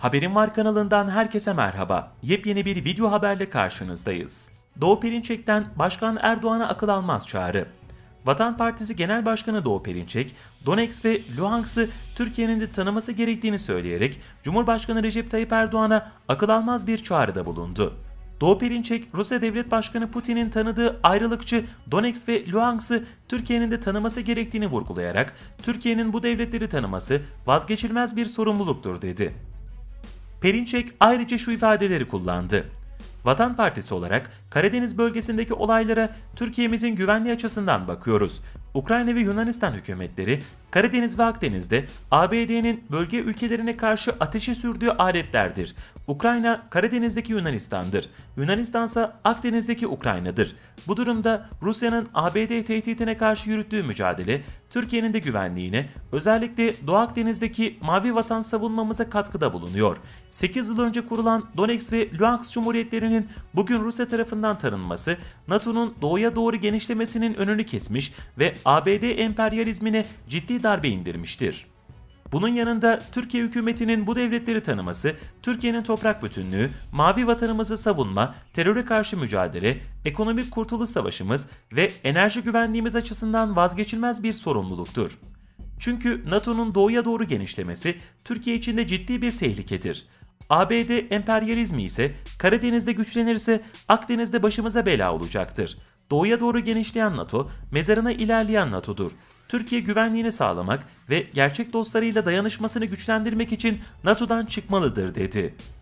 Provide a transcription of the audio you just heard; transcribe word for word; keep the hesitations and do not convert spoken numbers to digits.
Haberim Var kanalından herkese merhaba. Yepyeni bir video haberle karşınızdayız. Doğu Perinçek'ten Başkan Erdoğan'a akıl almaz çağrı. Vatan Partisi Genel Başkanı Doğu Perinçek, Donetsk ve Luhansk'ı Türkiye'nin de tanıması gerektiğini söyleyerek Cumhurbaşkanı Recep Tayyip Erdoğan'a akıl almaz bir çağrıda bulundu. Doğu Perinçek, Rusya Devlet Başkanı Putin'in tanıdığı ayrılıkçı Donetsk ve Luhansk'ı Türkiye'nin de tanıması gerektiğini vurgulayarak, Türkiye'nin bu devletleri tanıması vazgeçilmez bir sorumluluktur dedi. Perinçek ayrıca şu ifadeleri kullandı. Vatan Partisi olarak Karadeniz bölgesindeki olaylara Türkiye'mizin güvenliği açısından bakıyoruz. Ukrayna ve Yunanistan hükümetleri Karadeniz ve Akdeniz'de A B D'nin bölge ülkelerine karşı ateşe sürdüğü aletlerdir. Ukrayna Karadeniz'deki Yunanistan'dır. Yunanistan ise Akdeniz'deki Ukrayna'dır. Bu durumda Rusya'nın A B D tehditine karşı yürüttüğü mücadele Türkiye'nin de güvenliğine, özellikle Doğu Akdeniz'deki Mavi Vatan savunmamıza katkıda bulunuyor. sekiz yıl önce kurulan Donetsk ve Luhansk Cumhuriyetlerinin bugün Rusya tarafından tanınması, NATO'nun doğuya doğru genişlemesinin önünü kesmiş ve A B D emperyalizmine ciddi darbe indirmiştir. Bunun yanında Türkiye hükümetinin bu devletleri tanıması, Türkiye'nin toprak bütünlüğü, mavi vatanımızı savunma, teröre karşı mücadele, ekonomik kurtuluş savaşımız ve enerji güvenliğimiz açısından vazgeçilmez bir sorumluluktur. Çünkü NATO'nun doğuya doğru genişlemesi Türkiye için de ciddi bir tehlikedir. A B D emperyalizmi ise Karadeniz'de güçlenirse Akdeniz'de başımıza bela olacaktır. Doğuya doğru genişleyen NATO, mezarına ilerleyen NATO'dur. Türkiye güvenliğini sağlamak ve gerçek dostlarıyla dayanışmasını güçlendirmek için NATO'dan çıkmalıdır dedi.